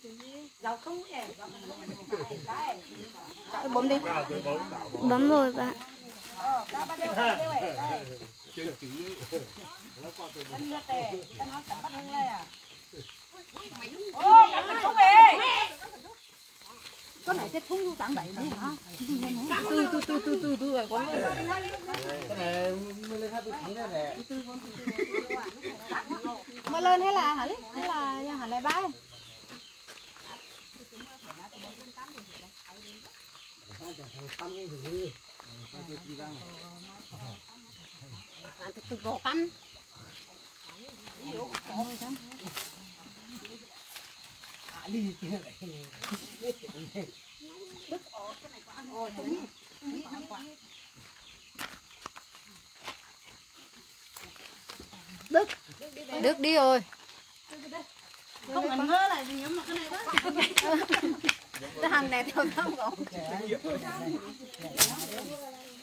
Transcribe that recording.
Bấm đi. Bấm rồi bạn. Con này sẽ thung tặng bảy đấy hả? Từ rồi con. Cái này mới lên 2 tí này nè. Mà lên hay là hả? Hay là nhà hả lại bái? Từ gỗ cắn. Đức đi rồi. Không cần hơ là gì mà cái này đó. Cái hàng này theo không gỗ.